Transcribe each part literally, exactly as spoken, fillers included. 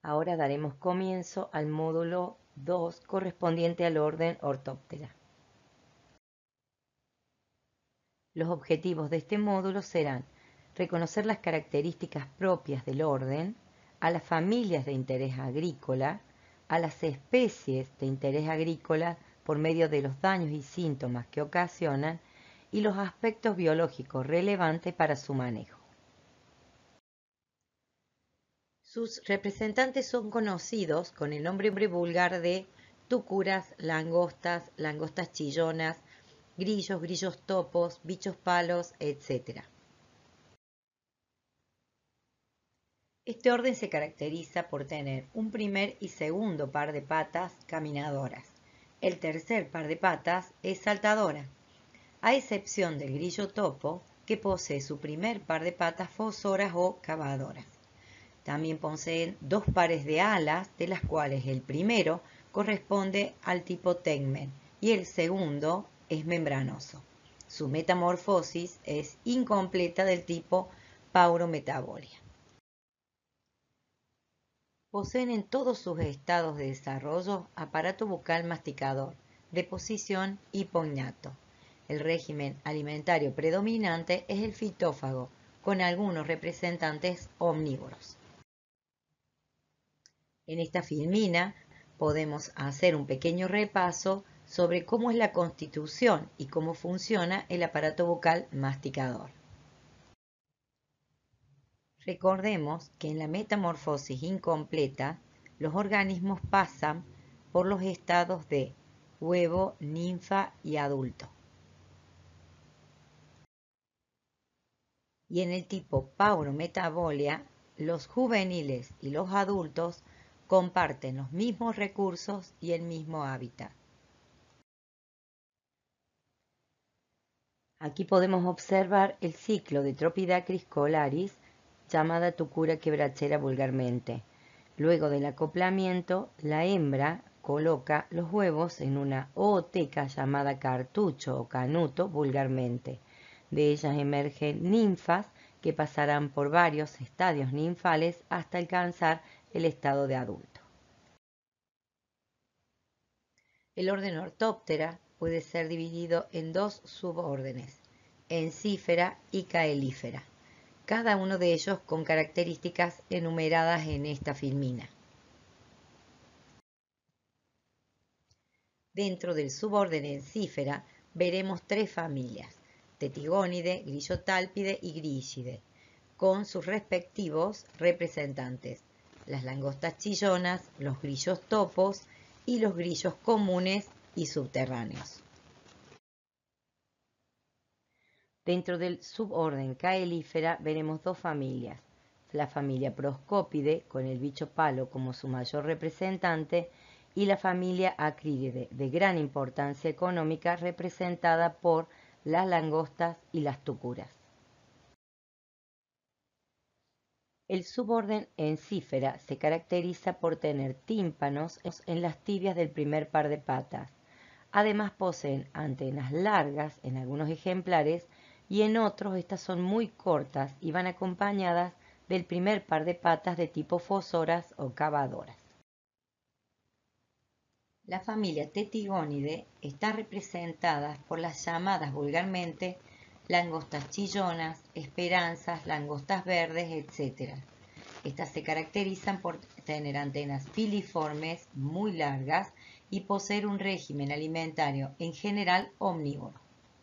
Ahora daremos comienzo al módulo dos correspondiente al orden Orthoptera. Los objetivos de este módulo serán reconocer las características propias del orden, a las familias de interés agrícola, a las especies de interés agrícola por medio de los daños y síntomas que ocasionan y los aspectos biológicos relevantes para su manejo. Sus representantes son conocidos con el nombre vulgar de tucuras, langostas, langostas chillonas, grillos, grillos topos, bichos palos, etcétera. Este orden se caracteriza por tener un primer y segundo par de patas caminadoras. El tercer par de patas es saltadora, a excepción del grillo topo, que posee su primer par de patas fosoras o cavadoras. También poseen dos pares de alas, de las cuales el primero corresponde al tipo tegmen y el segundo es membranoso. Su metamorfosis es incompleta del tipo paurometabolia. Poseen en todos sus estados de desarrollo aparato bucal masticador, deposición y pognato. El régimen alimentario predominante es el fitófago, con algunos representantes omnívoros. En esta filmina podemos hacer un pequeño repaso sobre cómo es la constitución y cómo funciona el aparato bucal masticador. Recordemos que en la metamorfosis incompleta, los organismos pasan por los estados de huevo, ninfa y adulto. Y en el tipo paurometabolia, los juveniles y los adultos comparten los mismos recursos y el mismo hábitat. Aquí podemos observar el ciclo de Tropidacris colaris, llamada tucura quebrachera vulgarmente. Luego del acoplamiento, la hembra coloca los huevos en una ooteca llamada cartucho o canuto vulgarmente. De ellas emergen ninfas que pasarán por varios estadios ninfales hasta alcanzar el estado de adulto. El orden Orthoptera puede ser dividido en dos subórdenes, Encífera y Caelífera, cada uno de ellos con características enumeradas en esta filmina. Dentro del suborden Encífera veremos tres familias, Tetigónide, Grillotálpide y Grillide, con sus respectivos representantes, las langostas chillonas, los grillos topos y los grillos comunes y subterráneos. Dentro del suborden Caelífera veremos dos familias, la familia Proscópide, con el bicho palo como su mayor representante, y la familia Acrílidae, de gran importancia económica, representada por las langostas y las tucuras. El suborden Encífera se caracteriza por tener tímpanos en las tibias del primer par de patas. Además poseen antenas largas en algunos ejemplares y en otros estas son muy cortas y van acompañadas del primer par de patas de tipo fosoras o cavadoras. La familia Tetigónide está representada por las llamadas vulgarmente langostas chillonas, esperanzas, langostas verdes, etcétera. Estas se caracterizan por tener antenas filiformes muy largas y poseer un régimen alimentario en general omnívoro.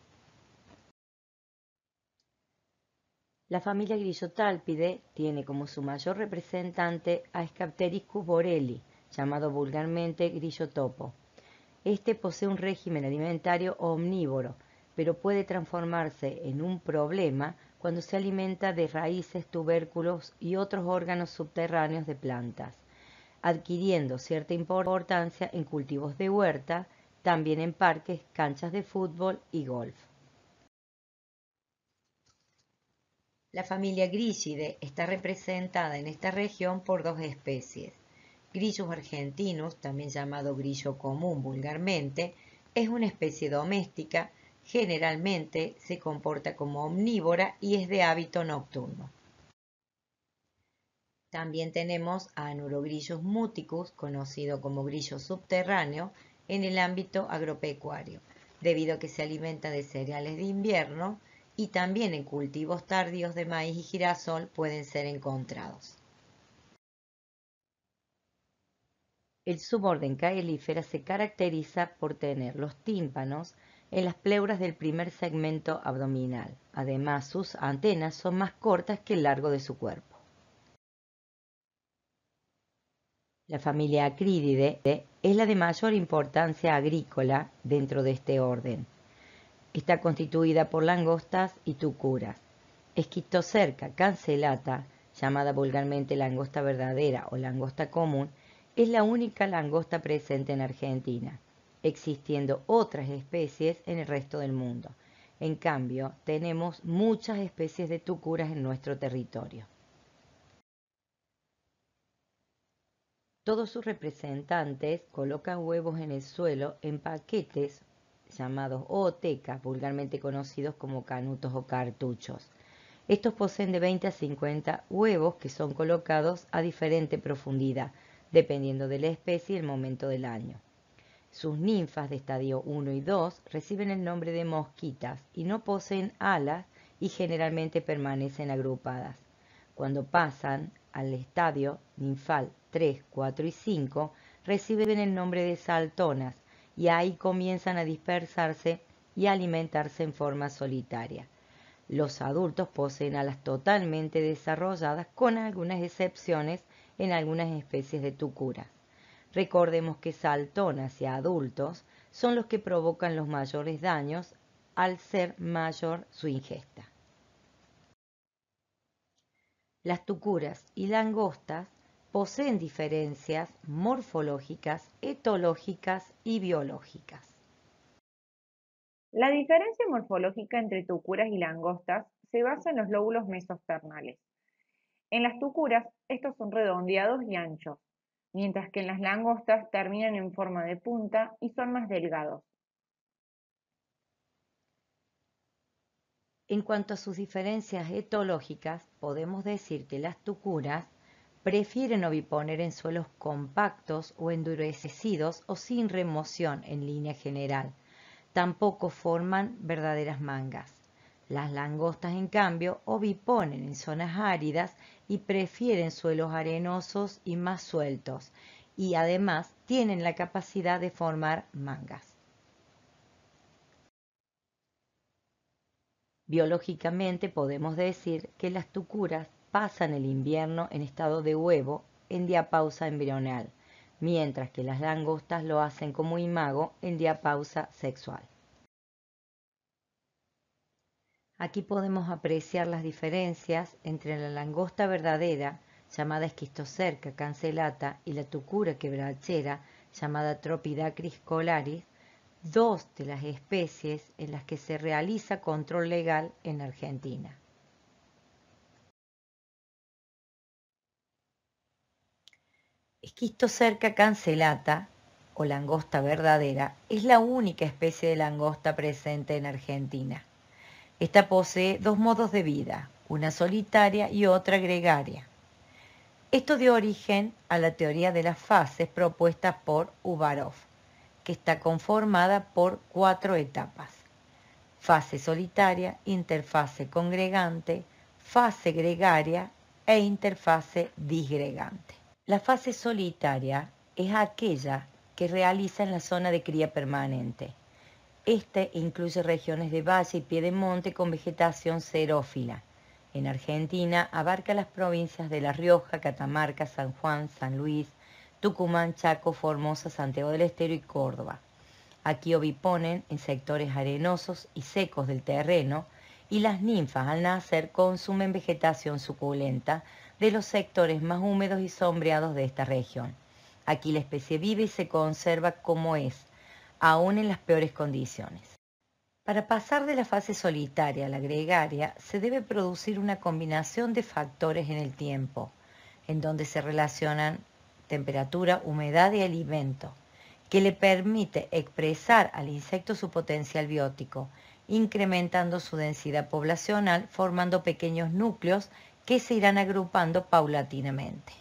La familia Grillotálpide tiene como su mayor representante a Scaptericus borelli, llamado vulgarmente grillo topo. Este posee un régimen alimentario omnívoro, pero puede transformarse en un problema cuando se alimenta de raíces, tubérculos y otros órganos subterráneos de plantas, adquiriendo cierta importancia en cultivos de huerta, también en parques, canchas de fútbol y golf. La familia Grillide está representada en esta región por dos especies. Grillus argentinus, también llamado grillo común vulgarmente, es una especie doméstica, generalmente se comporta como omnívora y es de hábito nocturno. También tenemos a Anurogrillus muticus, conocido como grillo subterráneo, en el ámbito agropecuario, debido a que se alimenta de cereales de invierno y también en cultivos tardíos de maíz y girasol pueden ser encontrados. El suborden Caelífera se caracteriza por tener los tímpanos en las pleuras del primer segmento abdominal. Además, sus antenas son más cortas que el largo de su cuerpo. La familia Acrididae es la de mayor importancia agrícola dentro de este orden. Está constituida por langostas y tucuras. Esquistocerca cancellata, llamada vulgarmente langosta verdadera o langosta común, es la única langosta presente en Argentina, existiendo otras especies en el resto del mundo. En cambio, tenemos muchas especies de tucuras en nuestro territorio. Todos sus representantes colocan huevos en el suelo en paquetes llamados ootecas, vulgarmente conocidos como canutos o cartuchos. Estos poseen de veinte a cincuenta huevos que son colocados a diferente profundidad, dependiendo de la especie y el momento del año. Sus ninfas de estadio uno y dos reciben el nombre de mosquitas y no poseen alas y generalmente permanecen agrupadas. Cuando pasan al estadio ninfal tres, cuatro y cinco, reciben el nombre de saltonas y ahí comienzan a dispersarse y a alimentarse en forma solitaria. Los adultos poseen alas totalmente desarrolladas, con algunas excepciones en algunas especies de tucuras. Recordemos que saltonas y adultos son los que provocan los mayores daños al ser mayor su ingesta. Las tucuras y langostas poseen diferencias morfológicas, etológicas y biológicas. La diferencia morfológica entre tucuras y langostas se basa en los lóbulos mesosternales. En las tucuras, estos son redondeados y anchos, mientras que en las langostas terminan en forma de punta y son más delgados. En cuanto a sus diferencias etológicas, podemos decir que las tucuras prefieren oviponer en suelos compactos o endurecidos o sin remoción en línea general. Tampoco forman verdaderas mangas. Las langostas, en cambio, oviponen en zonas áridas y prefieren suelos arenosos y más sueltos, y además tienen la capacidad de formar mangas. Biológicamente podemos decir que las tucuras pasan el invierno en estado de huevo en diapausa embrional, mientras que las langostas lo hacen como imago en diapausa sexual. Aquí podemos apreciar las diferencias entre la langosta verdadera, llamada Esquistocerca cancellata, y la tucura quebrachera, llamada Tropidacris colaris, dos de las especies en las que se realiza control legal en Argentina. Esquistocerca cancellata, o langosta verdadera, es la única especie de langosta presente en Argentina. Esta posee dos modos de vida, una solitaria y otra gregaria. Esto dio origen a la teoría de las fases propuesta por Uvarov, que está conformada por cuatro etapas: fase solitaria, interfase congregante, fase gregaria e interfase disgregante. La fase solitaria es aquella que realiza en la zona de cría permanente. Este incluye regiones de valle y piedemonte con vegetación xerófila. En Argentina abarca las provincias de La Rioja, Catamarca, San Juan, San Luis, Tucumán, Chaco, Formosa, Santiago del Estero y Córdoba. Aquí oviponen en sectores arenosos y secos del terreno, y las ninfas al nacer consumen vegetación suculenta de los sectores más húmedos y sombreados de esta región. Aquí la especie vive y se conserva como es, aún en las peores condiciones. Para pasar de la fase solitaria a la gregaria, se debe producir una combinación de factores en el tiempo, en donde se relacionan temperatura, humedad y alimento, que le permite expresar al insecto su potencial biótico, incrementando su densidad poblacional, formando pequeños núcleos que se irán agrupando paulatinamente.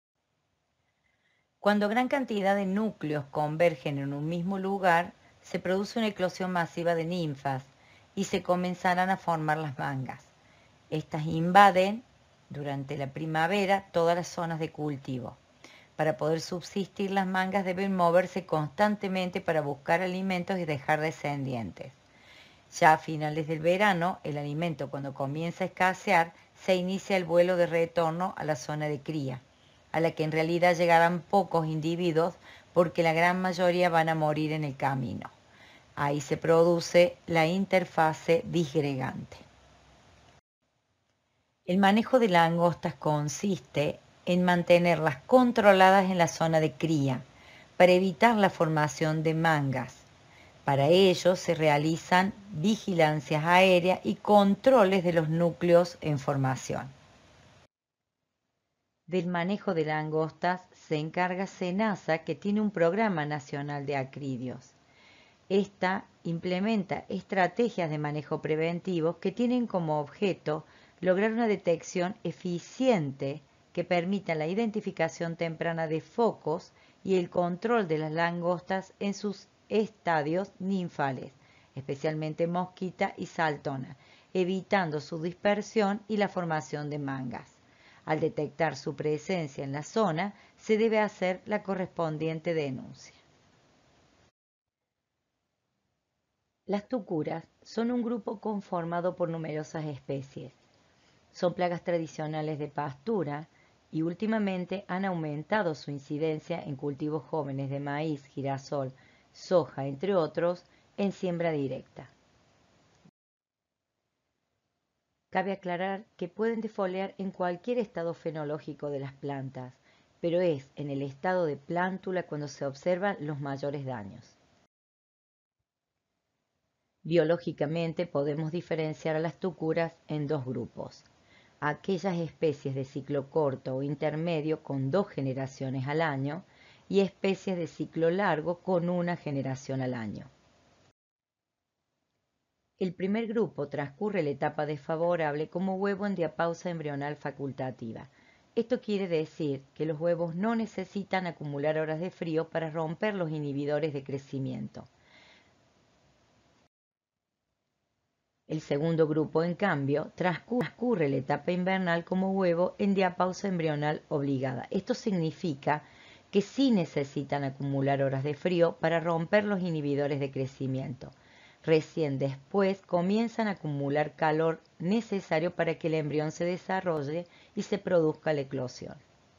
Cuando gran cantidad de núcleos convergen en un mismo lugar, se produce una eclosión masiva de ninfas y se comenzarán a formar las mangas. Estas invaden durante la primavera todas las zonas de cultivo. Para poder subsistir, las mangas deben moverse constantemente para buscar alimentos y dejar descendientes. Ya a finales del verano, el alimento cuando comienza a escasear, se inicia el vuelo de retorno a la zona de cría, a la que en realidad llegarán pocos individuos porque la gran mayoría van a morir en el camino. Ahí se produce la interfase disgregante. El manejo de langostas consiste en mantenerlas controladas en la zona de cría para evitar la formación de mangas. Para ello se realizan vigilancias aéreas y controles de los núcleos en formación. Del manejo de langostas se encarga SENASA, que tiene un programa nacional de acridios. Esta implementa estrategias de manejo preventivo que tienen como objeto lograr una detección eficiente que permita la identificación temprana de focos y el control de las langostas en sus estadios ninfales, especialmente mosquita y saltona, evitando su dispersión y la formación de mangas. Al detectar su presencia en la zona, se debe hacer la correspondiente denuncia. Las tucuras son un grupo conformado por numerosas especies. Son plagas tradicionales de pastura y últimamente han aumentado su incidencia en cultivos jóvenes de maíz, girasol, soja, entre otros, en siembra directa. Cabe aclarar que pueden defoliar en cualquier estado fenológico de las plantas, pero es en el estado de plántula cuando se observan los mayores daños. Biológicamente podemos diferenciar a las tucuras en dos grupos: aquellas especies de ciclo corto o intermedio con dos generaciones al año y especies de ciclo largo con una generación al año. El primer grupo transcurre la etapa desfavorable como huevo en diapausa embrional facultativa. Esto quiere decir que los huevos no necesitan acumular horas de frío para romper los inhibidores de crecimiento. El segundo grupo, en cambio, transcurre la etapa invernal como huevo en diapausa embrional obligada. Esto significa que sí necesitan acumular horas de frío para romper los inhibidores de crecimiento. Recién después comienzan a acumular calor necesario para que el embrión se desarrolle y se produzca la eclosión.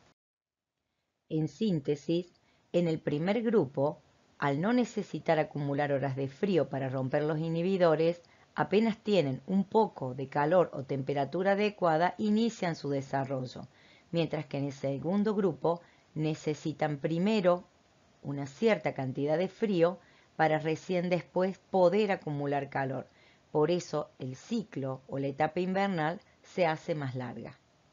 En síntesis, en el primer grupo, al no necesitar acumular horas de frío para romper los inhibidores, apenas tienen un poco de calor o temperatura adecuada, inician su desarrollo, mientras que en el segundo grupo necesitan primero una cierta cantidad de frío para recién después poder acumular calor. Por eso el ciclo o la etapa invernal se hace más larga.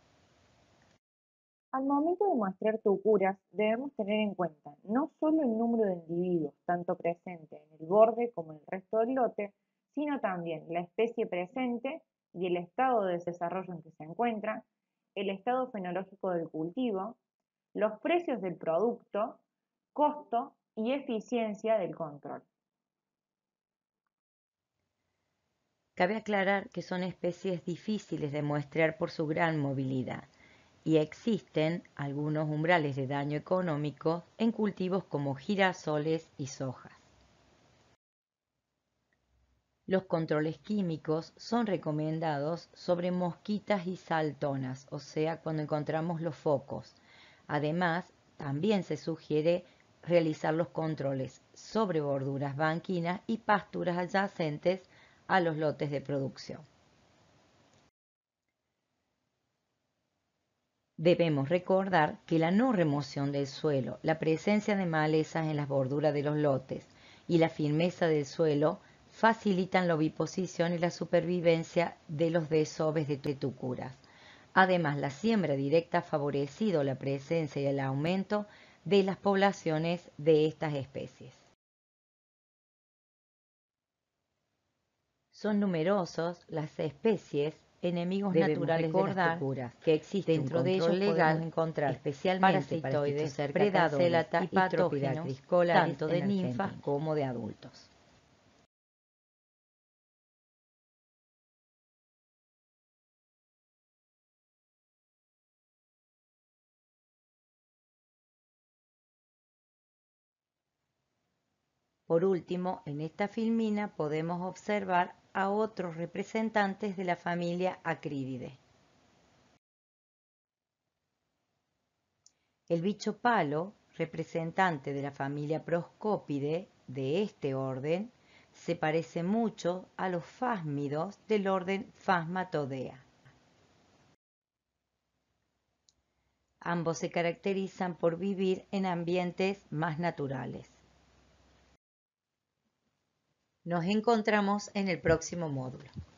Al momento de muestrear tucuras, debemos tener en cuenta no solo el número de individuos, tanto presente en el borde como en el resto del lote, sino también la especie presente y el estado de desarrollo en que se encuentra, el estado fenológico del cultivo, los precios del producto, costo y eficiencia del control. Cabe aclarar que son especies difíciles de muestrear por su gran movilidad y existen algunos umbrales de daño económico en cultivos como girasoles y sojas. Los controles químicos son recomendados sobre mosquitas y saltonas, o sea, cuando encontramos los focos. Además, también se sugiere realizar los controles sobre borduras banquinas y pasturas adyacentes a los lotes de producción. Debemos recordar que la no remoción del suelo, la presencia de malezas en las borduras de los lotes y la firmeza del suelo facilitan la oviposición y la supervivencia de los desoves de tucuras. Además, la siembra directa ha favorecido la presencia y el aumento de las poblaciones de estas especies. Son numerosas las especies enemigos Debemos naturales de las recordar tucuras, que existe dentro un de ellos control legal, podemos encontrar especialmente para parasitoides, Phytocerca predadores cancellata y y patógenos, Tropidacris scolaris tanto de en ninfas Argentina. como de adultos. Por último, en esta filmina podemos observar a otros representantes de la familia Acrididae. El bicho palo, representante de la familia Proscopidae de este orden, se parece mucho a los phasmidos del orden Phasmatodea. Ambos se caracterizan por vivir en ambientes más naturales. Nos encontramos en el próximo módulo.